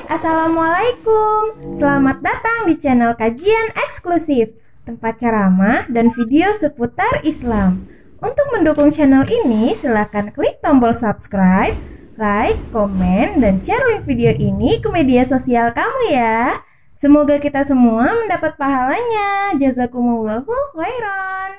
Assalamualaikum. Selamat datang di channel kajian eksklusif, tempat ceramah dan video seputar Islam. Untuk mendukung channel ini, silakan klik tombol subscribe, like, komen, dan share link video ini ke media sosial kamu ya. Semoga kita semua mendapat pahalanya. Jazakumullahu khairan.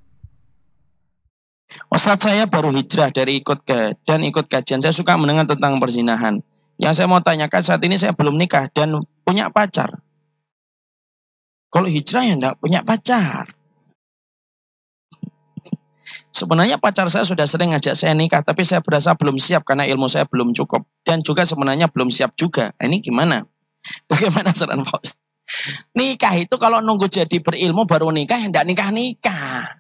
Ustadz, saya baru hijrah dari ikut kajian. Saya suka mendengar tentang perzinahan. Yang saya mau tanyakan, saat ini saya belum nikah dan punya pacar. Kalau hijrah ya enggak punya pacar. Sebenarnya pacar saya sudah sering ngajak saya nikah, tapi saya berasa belum siap karena ilmu saya belum cukup. Dan juga sebenarnya belum siap juga. Ini gimana? Bagaimana saran Pak Ustadz? Nikah itu kalau nunggu jadi berilmu baru nikah, ya enggak nikah-nikah.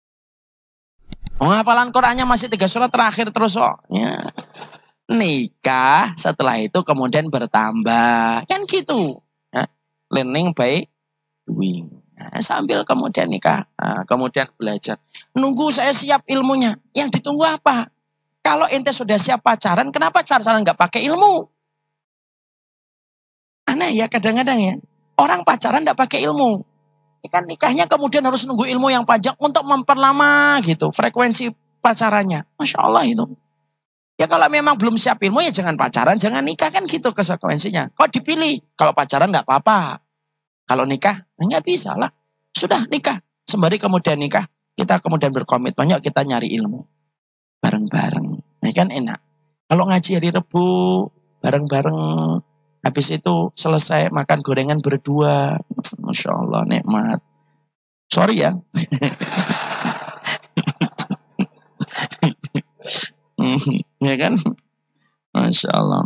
Hafalan Qurannya masih 3 surat terakhir terus kok. Ya. Nikah, setelah itu kemudian bertambah. Kan gitu. Nah, learning by doing. Nah, sambil kemudian nikah, kemudian belajar. Nunggu saya siap ilmunya. Yang ditunggu apa? Kalau ente sudah siap pacaran, kenapa pacaran nggak pakai ilmu? Aneh ya kadang-kadang ya. Orang pacaran nggak pakai ilmu. Kan nikahnya kemudian harus nunggu ilmu yang panjang untuk memperlama gitu. Frekuensi pacarannya. Masya Allah itu. Ya kalau memang belum siap ilmu ya jangan pacaran, jangan nikah, kan gitu konsekuensinya. Kok dipilih? Kalau pacaran nggak apa-apa. Kalau nikah nggak bisa lah. Sudah nikah. Sembari kemudian nikah, kita kemudian berkomitmen, yuk kita nyari ilmu. Bareng-bareng. Nah kan enak. Kalau ngaji hari Rebu, bareng-bareng. Habis itu selesai makan gorengan berdua. Masya Allah nikmat. Sorry ya. Ya kan? Masya Allah.